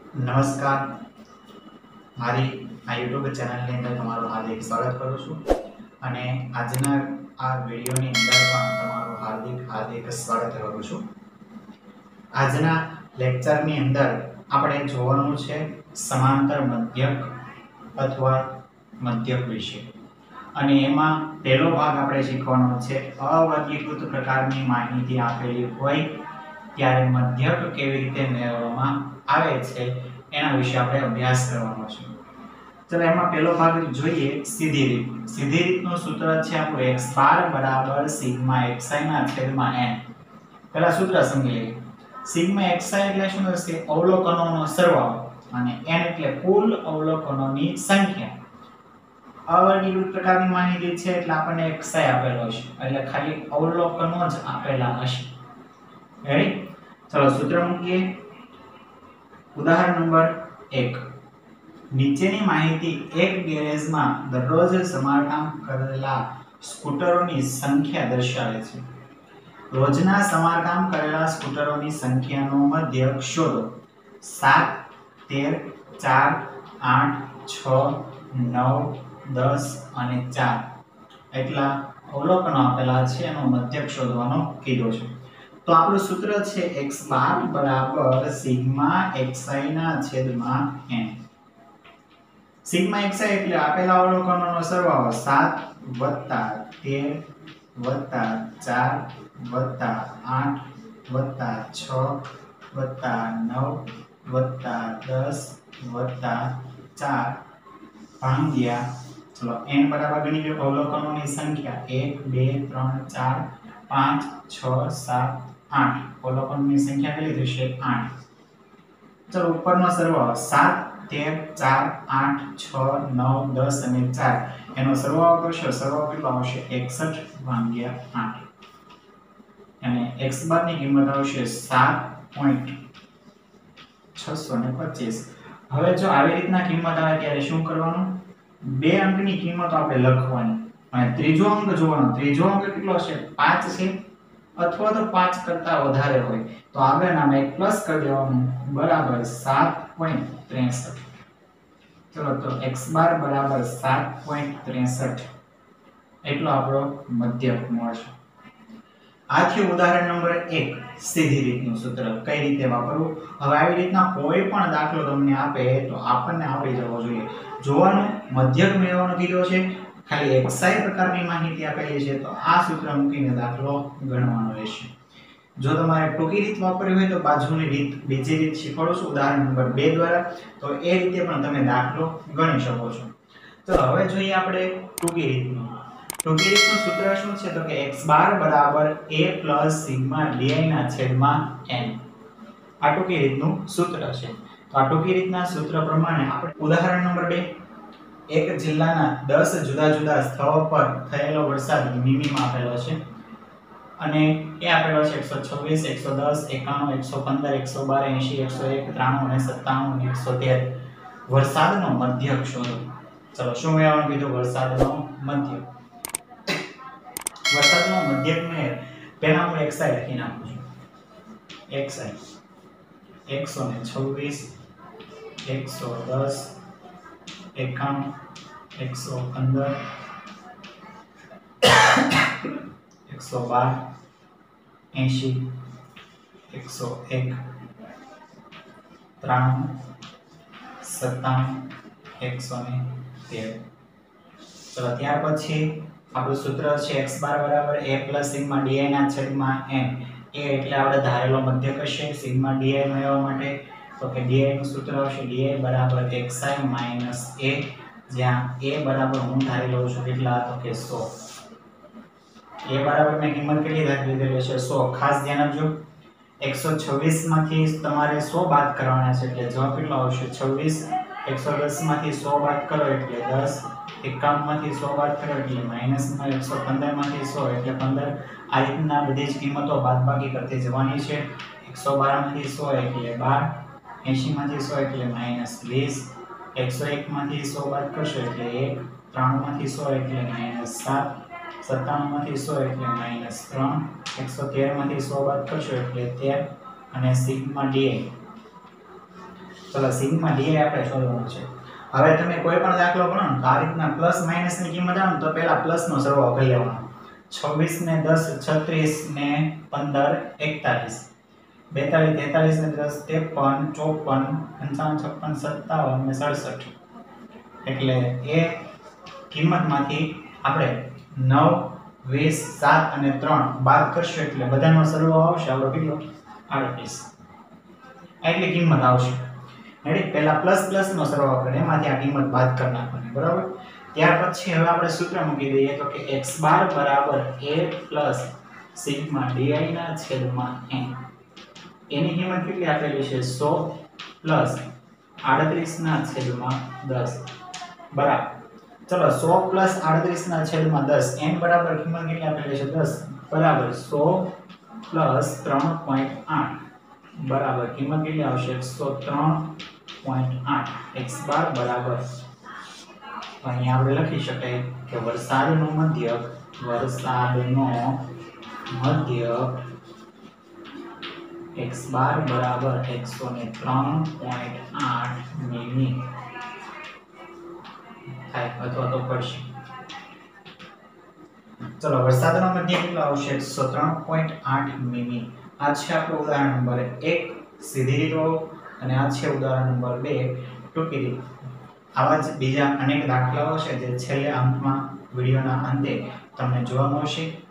નમસ્કાર, મારી આ યુટ્યુબ ચેનલની અંદર તમારું હાર્દિક સ્વાગત કરું છું અને આજના આ વિડીયોની અંદર પણ તમારું હાર્દિક સ્વાગત કરું છું. આજના લેક્ચરની અંદર આપણે જોવાનું છે સમાંતર મધ્યક અથવા મધ્યક વિશે, અને એમાં પહેલો ભાગ આપણે શીખવાનો છે અવર્ગીકૃત પ્રકારની માહિતી આપેલી હોય ત્યારે મધ્યક કેવી રીતે મેળવવામાં આવે છે એના વિશે આપણે અભ્યાસ કરવાનો છે. ચલો એમાં પહેલો ભાગ જોઈએ સીધી રીત. સીધી રીતનું સૂત્ર છે આપણું x બાર બરાબર સિગ્મા xi ના છેદમાં n. પહેલા સૂત્ર સમજી લઈએ. સિગ્મા xi એટલે શું થશે? અવલોકનોનો સરવાળો, અને n એટલે કુલ અવલોકનોની સંખ્યા. અવર્ગીકૃત પ્રકારની માહિતી છે એટલે આપણને xi આપેલો હશે, એટલે ખાલી અવલોકનો જ આપેલા હશે. રેડી? ચલો સૂત્ર મૂકીએ. ઉદાહરણ નંબર 1. નીચેની માહિતી એક ગેરેજમાં દરરોજ સમારકામ કરેલા સ્કૂટરોની સંખ્યા દર્શાવે છે. રોજના સમારકામ કરેલા સ્કૂટરોની સંખ્યાનો મધ્યક શોધો. 7, 13, 4, 8, 6, 9, 10 અને 4 એટલા અવલોકનો આપેલા છે, એનો મધ્યક શોધવાનો કીધો છે. તો આપણું સૂત્ર છે x બાર બરાબર સિગ્મા xi ના છેદમાં n. સિગ્મા xi એટલે આપેલા અવલોકનોનો સરવાળો 7 13 4 8 6 9 10 4 ભાગ્યા, ચલો n બરાબર ગણી લો અવલોકનોની સંખ્યા 1 2 3 4 5 6 7 8. અવલોકનોની સંખ્યા કેટલી થશે? 8. ચલો ઉપરનો સરવાળો 7 13 4 8 6 9 10 અને 4 એનો સરવાળો કરશો. સરવાળો કેટલો આવશે? 61 ભાગ્યા 8. અને x બાર ની કિંમત આવશે 7.625. હવે જો આવી રીતના કિંમત આવે ત્યારે શું કરવાનું? બે અંકની કિંમત આપણે લખવાની અને ત્રીજો અંક જોવાનો. ત્રીજો અંક કેટલો છે? 5 છે, અથવા તો 5 કરતા વધારે હોય તો આગળનામાં એક પ્લસ કરી દેવાનું બરાબર 7.63. ચલો તો x બાર બરાબર 7.63 એટલો આપણો મધ્યક મળશે. આ થયું ઉદાહરણ નંબર 1, સીધી રીતનું સૂત્ર કઈ રીતે વાપરવું. હવે આવી રીતના કોઈ પણ દાખલો તમને આપે તો આપણને આવડી જવો જોઈએ. જોવાનું મધ્યક મેળવવાનો કીધો છે, ખાલી xi પ્રકારની માહિતી આપેલી છે તો આ સૂત્ર મૂકીને દાખલો ગણવાનો રહેશે. જો તમારે ટૂંકી રીત વાપરવી હોય તો બાજુની રીત, બીજી રીત શીખવાડું છું ઉદાહરણ નંબર 2 દ્વારા, તો એ રીતે પણ તમે દાખલો ગણી શકો છો. તો હવે જોઈએ આપણે ટૂંકી રીતનું. ટૂંકી રીતનું સૂત્ર શું છે? તો કે x બાર બરાબર a પ્લસ સિગ્મા di ના છેદમાં n. આ ટૂંકી રીતનું સૂત્ર છે. તો આ ટૂંકી રીતના સૂત્ર પ્રમાણે આપણે ઉદાહરણ નંબર 2, એક જિલ્લાના 10 જુદા જુદા સ્થળો પર થયેલો વરસાદ મીમીમાં આપેલો છે, અને એ આપેલો છે 126 110 91 115 112 80 101 93 અને 97 અને 113. વરસાદનો મધ્યક શોધો. ચલો શું મેળવવાનું કીધું? વરસાદનો મધ્યક. વરસાદનો મધ્યક ને પહેલા હું xi લખી નાખું છું. xi 126 110 91 115 112 80 101 93 97 113. ચલો ત્યાર પછી આપણું સૂત્ર છે x બાર બરાબર a પ્લસ સિગ્મા di ના છેદમાં n. a એટલે આપણે ધારેલો મધ્યક હશે સિગ્મા di મેળવવા માટે. તો કે di નું સૂત્ર આવશે di બરાબર xi માઈનસ a, જ્યાં a બરાબર હું ધારી લઉં છું કેટલા? તો કે 100. a બરાબર મેં કિંમત કેટલી ધારી લીધેલી છે? 100. ખાસ ધ્યાન આપજો, 126 માંથી તમારે 100 બાદ કરવાના છે એટલે જવાબ કેટલો આવશે? 26. 110 માંથી 100 બાદ કરો એટલે 10. 51 માંથી 100 બાદ કરો એટલે માઈનસમાં 115 માંથી 100 એટલે 15. આ રીતના બધી જ કિંમતો બાદબાકી કરતી જવાની છે. 112 માંથી 100 એટલે 12. 80 માંથી 100 એટલે -20. 101 માંથી 100 બાદ કરશો એટલે 1. 93 માંથી 100 એટલે -7. 97 માંથી 100 એટલે -3. 113 માંથી 100 બાદ કરશો એટલે 13. અને સિગ્મા di ચલો સિગ્મા ડી આપણે શોધવાનું છે. હવે તમે કોઈ પણ દાખલો ગણો ને તો આ રીતના પ્લસ માઈનસ ની કિંમત આવે ને તો પહેલા પ્લસ નો સરવાળો કરી લેવાનો. 26 ને 10 36 ને 15 41 42 43 ને 10 53 54 55 56 57 ને 67 એટલે એ કિંમતમાંથી આપણે 9 20 7 અને 3 બાદ કરશું એટલે બધાનો સરવાળો આવશે આપણો કેટલો 38 એટલી કિંમત આવશે. રેડી પહેલા પ્લસ પ્લસ નો સરવાળો કરે એમાંથી આ કિંમત બાદ કરી નાખવાની બરાબર. ત્યાર પછી હવે આપણે સૂત્ર મૂકી દઈએ તો કે x બાર બરાબર a પ્લસ સિગ્મા di ના છેદમાં n. એની કિંમત કેટલી આપેલી છે 100 પ્લસ 38 ના છેદમાં 10 બરાબર. ચલો 100 પ્લસ 38 ના છેદમાં 10 n બરાબર કિંમત કેટલી આપેલી છે 10 બરાબર 100 પ્લસ 3.8 બરાબર કિંમત કેટલી આવશે 103.8 x બાર બરાબર અહીંયા આપણે લખી શકાય કે વરસાદનો મધ્યક x બાર બરાબર 103.8 મીમી થાય અથવા તો પડશે. ચલો વરસાદનો મધ્યક કેટલો આવશે 103.8 મીમી. આ છે આપણું ઉદાહરણ નંબર 1 સીધી રીતો અને આ છે ઉદાહરણ નંબર 2 ટૂંકી રીત. આવા જ બીજા અનેક દાખલાઓ છે જે છેલ્લે અંતમાં વિડિયોના અંતે તમને જોવા મળશે.